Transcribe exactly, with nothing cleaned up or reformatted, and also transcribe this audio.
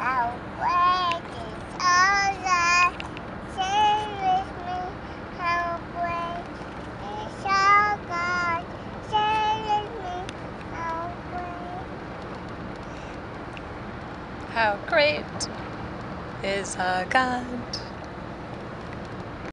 How great is our God? Say with me, how great is our God? Say with me, how great. How great is our God?